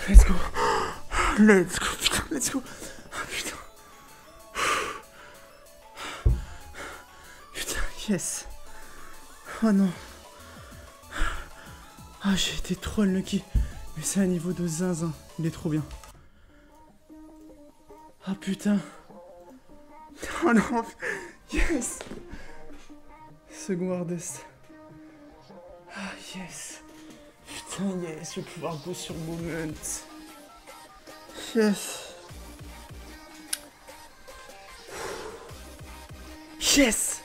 Let's go. Let's go, putain, let's go. Ah, putain. Putain, yes. Oh non. Ah, j'ai été trop unlucky. Mais c'est un niveau de zinzin. Il est trop bien. Ah, putain. Oh non. Yes. Second hardest. Ah, yes. Putain, yes. Je vais pouvoir go sur moment. Yes. Yes.